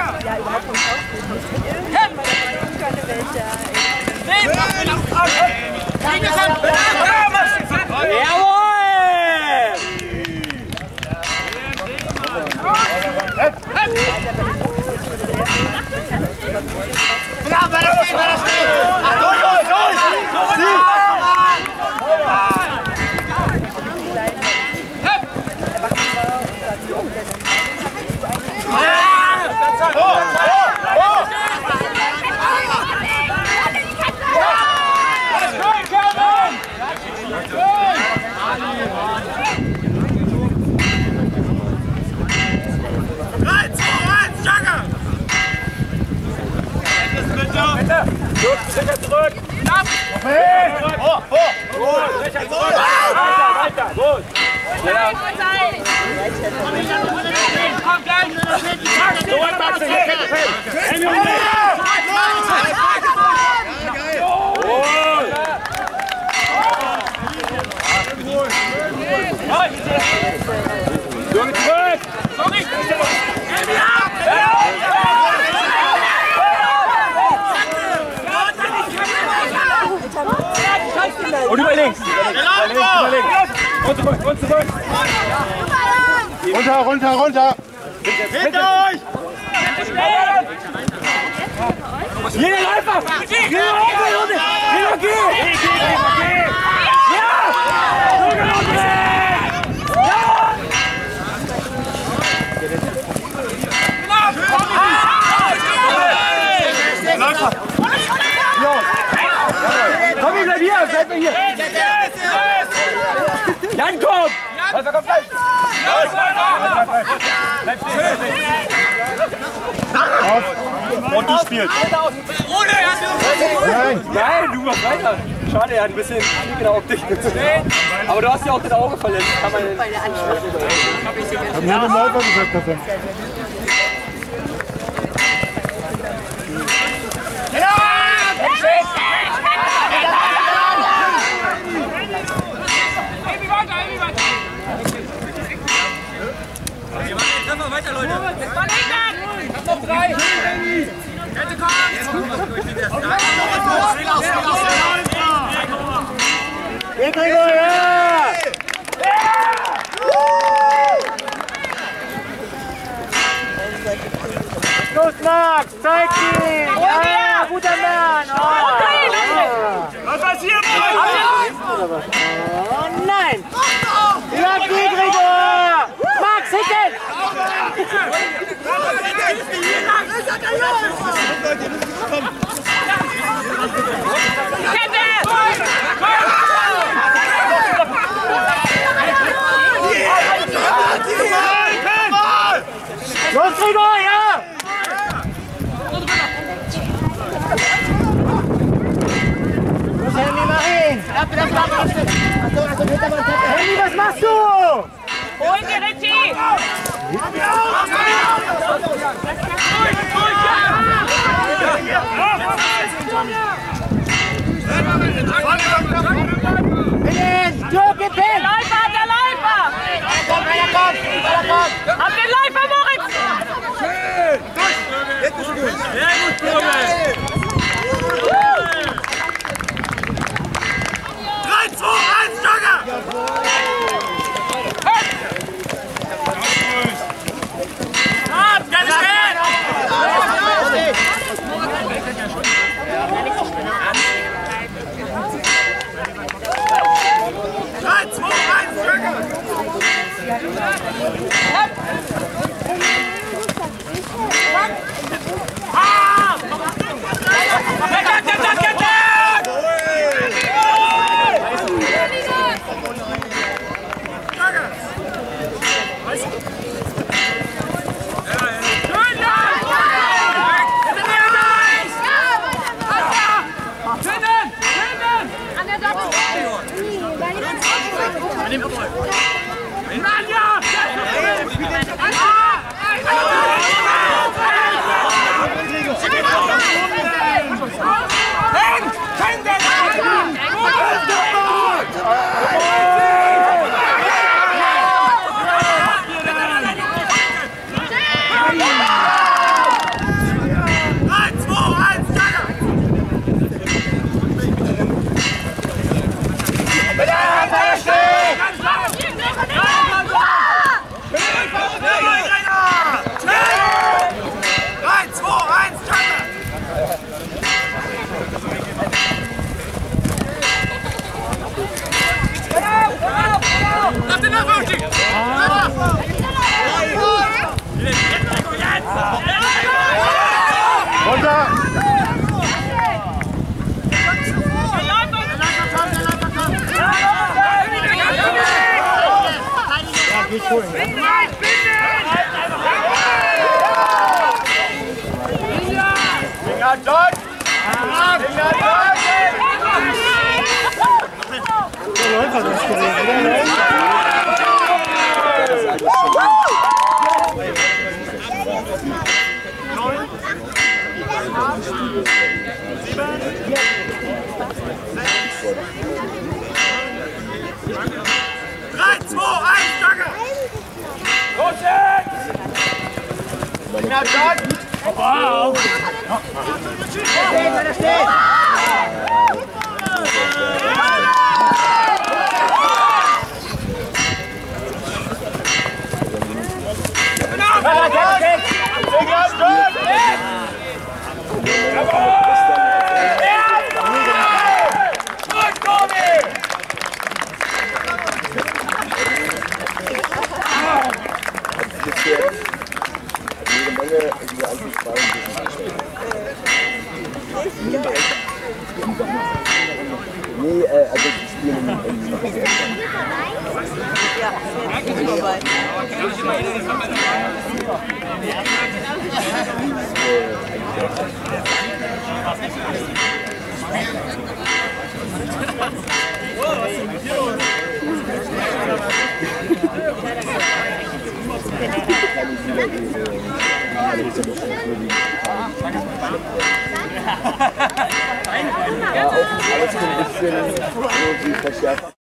Ja, überhaupt vom Schauspiel. Irgendwann keine welche. Zurück! Weiter! Gut! Komm gleich! So, Max, hier kennt und über links! Über links! Und zurück! Runter! Hinter euch! Jeder Läufer! Jeder Läufer! Komm, ich bleib hier! Bleib mir hier! Jan, komm! Läufer, komm gleich! Und du spielst. Nein, du machst weiter. Schade, er hat ein bisschen Knick in der Optik. Aber du hast ja auch das Auge verletzt. Kann man nicht. Ich hab mir den Läufer gesagt, dass er... Weiter, Leute! Ich hab noch 3! Kette kommt! Gregor, ja! Los, Max! Zeig ihn! Ja, guter Mann! Was passiert? Oh nein! Ja, Gregor! Max, hinten! Los, Gregor, ja! Los, Handy, mach ihn! Handy, was machst du? Hol dir Richie! Drück hin! Der Läufer! Ab den Läufer, Moritz! Sehr gut, Junge! 3, 2, 1, Jogger! Nein, ja! Nee, also die spielen Ja, jetzt ist vorbei. Ja, auch alles ein bisschen so wie verschärft.